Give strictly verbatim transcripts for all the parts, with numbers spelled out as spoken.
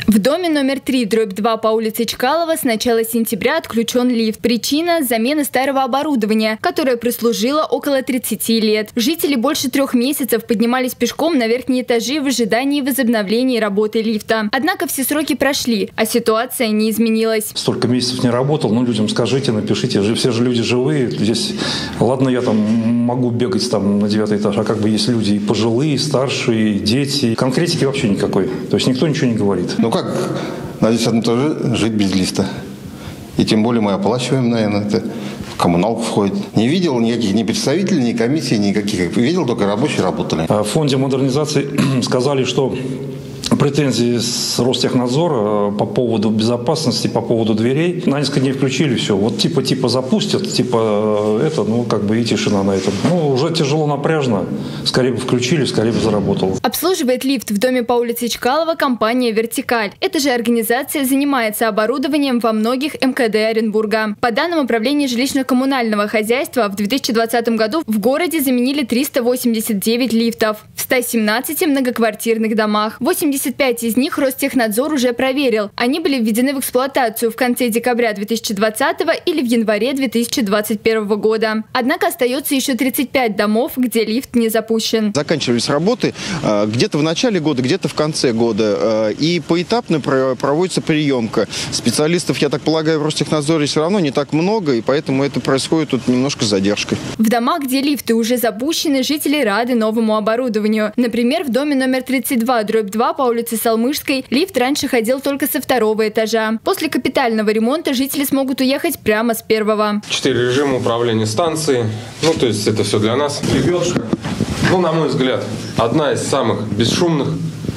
В доме номер три, дробь два по улице Чкалова с начала сентября отключен лифт. Причина – замена старого оборудования, которое прослужило около тридцати лет. Жители больше трех месяцев поднимались пешком на верхние этажи в ожидании возобновления работы лифта. Однако все сроки прошли, а ситуация не изменилась. Столько месяцев не работал, ну людям скажите, напишите, все же люди живые. Здесь, ладно, я там могу бегать там на девятый этаж, а как бы есть люди и пожилые, и старшие, и дети. Конкретики вообще никакой. То есть никто ничего не говорит. Ну как на десятом этаже жить без лифта? И тем более мы оплачиваем, наверное, это в коммуналку входит. Не видел никаких ни представителей, ни комиссий, никаких. Видел, только рабочие работали. В фонде модернизации сказали, что претензии с Ростехнадзора по поводу безопасности, по поводу дверей на несколько дней включили все. Вот типа типа запустят, типа это, ну как бы и тишина на этом. Ну уже тяжело, напряжно. Скорее бы включили, скорее бы заработал. Обслуживает лифт в доме по улице Чкалова компания «Вертикаль». Эта же организация занимается оборудованием во многих эм ка дэ Оренбурга. По данным Управления жилищно-коммунального хозяйства, в две тысячи двадцатом году в городе заменили триста восемьдесят девять лифтов в ста семнадцати многоквартирных домах. восемьдесят пять из них Ростехнадзор уже проверил. Они были введены в эксплуатацию в конце декабря две тысячи двадцатого или в январе две тысячи двадцать первого года. Однако остается еще тридцать пять домов, где лифт не запущен. Заканчивались работы где-то в начале года, где-то в конце года. И поэтапно проводится приемка. Специалистов, я так полагаю, в Ростехнадзоре все равно не так много, и поэтому это происходит тут немножко с задержкой. В домах, где лифты уже запущены, жители рады новому оборудованию. Например, в доме номер тридцать два, дробь два по улице Салмышской лифт раньше ходил только со второго этажа. После капитального ремонта жители смогут уехать прямо с первого. Четыре режима управления станцией. Ну, то есть это все для нас. Лебедка. Ну, на мой взгляд, одна из самых бесшумных.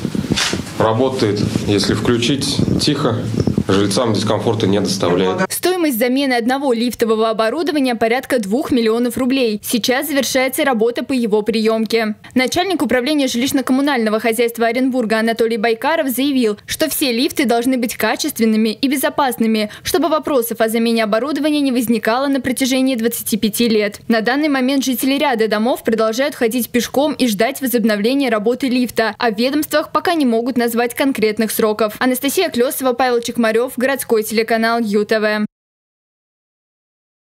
Работает, если включить тихо. Жильцам дискомфорта не доставляет. Стоимость замены одного лифтового оборудования порядка двух миллионов рублей. Сейчас завершается работа по его приемке. Начальник управления жилищно-коммунального хозяйства Оренбурга Анатолий Байкаров заявил, что все лифты должны быть качественными и безопасными, чтобы вопросов о замене оборудования не возникало на протяжении двадцати пяти лет. На данный момент жители ряда домов продолжают ходить пешком и ждать возобновления работы лифта, а в ведомствах пока не могут назвать конкретных сроков. Анастасия Клесова, Павел Чекмарев, городской телеканал ю тэ вэ.